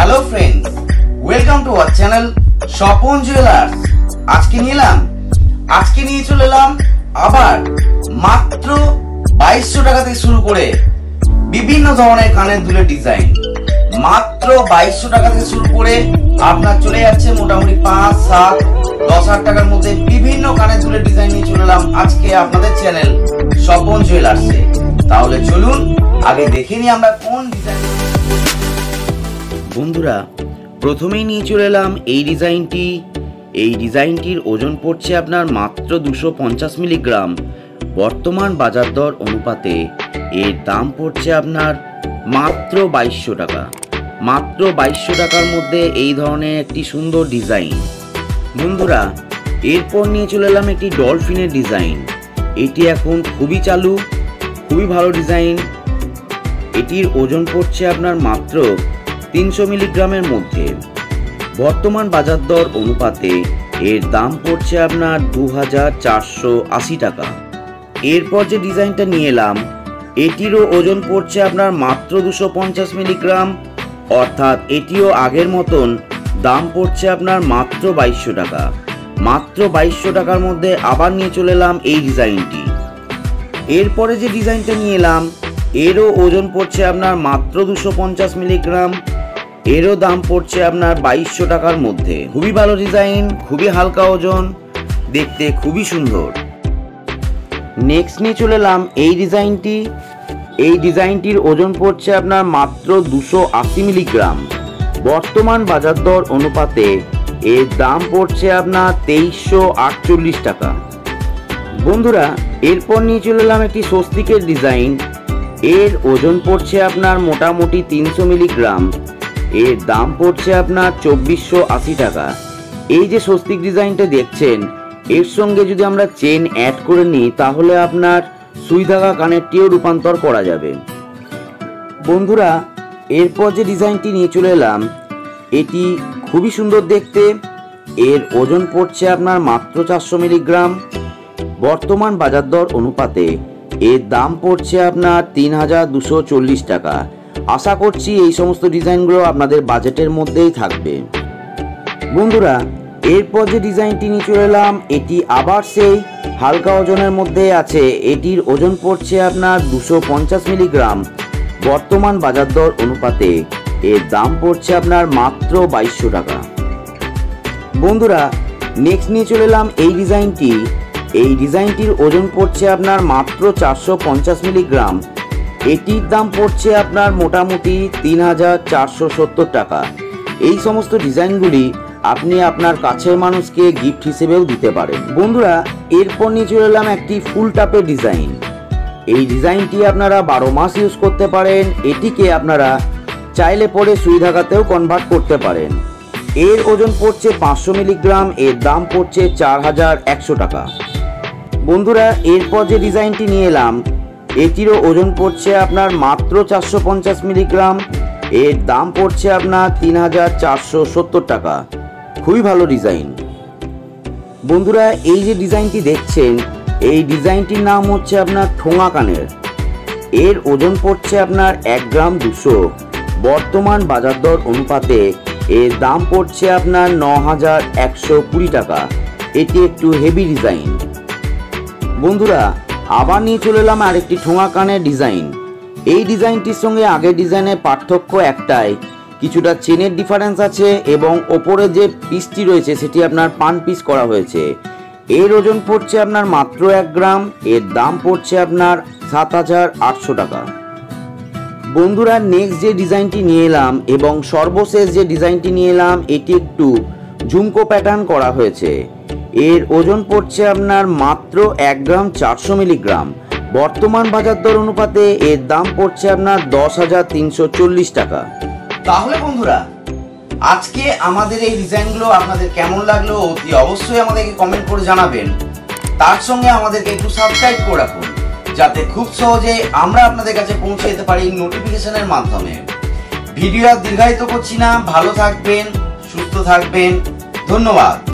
Hello friends, welcome to our channel Swapan jewellers. আজকে নিয়ে চলে এলাম আবার মাত্র 2200 টাকা থেকে শুরু করে বিভিন্ন ধরনের কানের দুলের ডিজাইন। মাত্র 2200 টাকা থেকে শুরু করে আপনার চলে যাচ্ছে মোটামুটি 5, 7, 10,000 টাকার মধ্যে বিভিন্ন কানের দুলের ডিজাইন নিয়ে চলে এলাম আজকে আপনাদের চ্যানেল স্বপন জুয়েলার্সে। তাহলে চলুন আগে দেখে নিই আমরা কোন ডিজাইন। বন্ধুরা, প্রথমেই নিয়ে চলে এলাম এই ডিজাইনটির ওজন পড়ছে আপনার মাত্র 250 মিলিগ্রাম। বর্তমান বাজার দর অনুপাতে এর দাম পড়ছে আপনার মাত্র 2200 টাকা। মাত্র 2200 টাকার মধ্যে এই ধরনের একটি সুন্দর ডিজাইন। বন্ধুরা, এরপর নিয়ে চলে এলাম একটি ডলফিনের ডিজাইন। এটি এখন খুবই চালু, খুবই ভালো ডিজাইন। এটির ওজন পড়ছে আপনার মাত্র 300 মিলিগ্রামের মধ্যে। বর্তমান বাজার দর অনুপাতে এর দাম পড়ছে আপনার 2480 টাকা। এরপর যে ডিজাইনটা নিয়ে এলাম এটিরও ওজন পড়ছে আপনার মাত্র 250 মিলিগ্রাম, অর্থাৎ এটিও আগের মতন দাম পড়ছে আপনার মাত্র 2200 টাকা। মাত্র 2200 টাকার মধ্যে আবার নিয়ে চলে এলাম এই ডিজাইনটি। এরপরে যে ডিজাইনটা নিয়ে এলাম এরও ওজন পড়ছে আপনার মাত্র 250 মিলিগ্রাম। এরও দাম পড়ছে আপনার 2200 টাকার মধ্যে। খুবই ভালো ডিজাইন, খুবই হালকা ওজন, দেখতে খুবই সুন্দর। নেক্সট নিয়ে চলে এলাম এই ডিজাইনটির ওজন পড়ছে আপনার মাত্র 280 মিলিগ্রাম। বর্তমান বাজার দর অনুপাতে এর দাম পড়ছে আপনার 2348 টাকা। বন্ধুরা, এরপর নিয়ে চলে এলাম একটি স্বস্তিকের ডিজাইন। এর ওজন পড়ছে আপনার মোটামুটি 300 মিলিগ্রাম। এর দাম পড়ছে আপনার 2480 টাকা। এই যে স্বস্তিক ডিজাইনটা দেখছেন, এর সঙ্গে যদি আমরা চেন অ্যাড করে নিই তাহলে আপনার সুই ধাগা কানেরটিও রূপান্তর করা যাবে। বন্ধুরা, এরপর যে ডিজাইনটি নিয়ে চলে এলাম এটি খুবই সুন্দর দেখতে। এর ওজন পড়ছে আপনার মাত্র 400 মিলিগ্রাম। বর্তমান বাজার দর অনুপাতে এর দাম পড়ছে আপনার 3240 টাকা। আশা করছি এই সমস্ত ডিজাইনগুলো আপনাদের বাজেটের মধ্যেই থাকবে। বন্ধুরা, এরপর যে ডিজাইনটি নিয়ে চলে এলাম এটি আবার সেই হালকা ওজনের মধ্যে আছে। এটির ওজন পড়ছে আপনার 250 মিলিগ্রাম। বর্তমান বাজার দর অনুপাতে এর দাম পড়ছে আপনার মাত্র 2200 টাকা। বন্ধুরা, নেক্সট নিয়ে চলে এলাম এই ডিজাইনটির ওজন পড়ছে আপনার মাত্র 450 মিলিগ্রাম। এটির দাম পড়ছে আপনার মোটামুটি 3470 টাকা। এই সমস্ত ডিজাইনগুলি আপনি আপনার কাছের মানুষকে গিফট হিসেবেও দিতে পারেন। বন্ধুরা, এরপর নিয়ে চলে এলাম একটি ফুল টাপের ডিজাইন। এই ডিজাইনটি আপনারা 12 মাস ইউজ করতে পারেন। এটিকে আপনারা চাইলে পরে সুই ধাগাতেও কনভার্ট করতে পারেন। এর ওজন পড়ছে 500 মিলিগ্রাম। এর দাম পড়ছে 4100 টাকা। বন্ধুরা, এরপর যে ডিজাইনটি নিয়ে এলাম এটিরও ওজন পড়ছে আপনার মাত্র 450 মিলিগ্রাম। এর দাম পড়ছে আপনার 3470 টাকা। খুবই ভালো ডিজাইন। বন্ধুরা, এই যে ডিজাইনটি দেখছেন এই ডিজাইনটির নাম হচ্ছে আপনার ঠোঙা কানের। এর ওজন পড়ছে আপনার 1 গ্রাম 200। বর্তমান বাজার দর অনুপাতে এর দাম পড়ছে আপনার 9120 টাকা। এটি একটু হেভি ডিজাইন। বন্ধুরা, আবার নিয়ে চলে এলাম আরেকটি ঠোঙা কানের ডিজাইন। এই ডিজাইনটির সঙ্গে আগের ডিজাইনের পার্থক্য একটাই, কিছুটা চেনের ডিফারেন্স আছে এবং ওপরে যে পিসটি রয়েছে সেটি আপনার পান পিস করা হয়েছে। এর ওজন পড়ছে আপনার মাত্র 1 গ্রাম। এর দাম পড়ছে আপনার 7800 টাকা। বন্ধুরা, নেক্সট যে ডিজাইনটি নিয়ে এলাম এবং সর্বশেষ যে ডিজাইনটি নিয়ে এলাম এটি একটু ঝুমকো প্যাটার্ন করা হয়েছে। এর ওজন পড়ছে আপনার মাত্র 1 গ্রাম 400 মিলিগ্রাম। বর্তমান বাজার দর অনুপাতে এর দাম পড়ছে আপনার 10,340 টাকা। তাহলে বন্ধুরা, আজকে আমাদের এই ডিজাইনগুলো আপনাদের কেমন লাগলো অতি অবশ্যই আমাদেরকে কমেন্ট করে জানাবেন। তার সঙ্গে আমাদেরকে একটু সাবস্ক্রাইব করে রাখুন যাতে খুব সহজে আমরা আপনাদের কাছে পৌঁছে যেতে পারি নোটিফিকেশনের মাধ্যমে। ভিডিও আর দীর্ঘায়িত করছি না, ভালো থাকবেন, সুস্থ থাকবেন। ধন্যবাদ।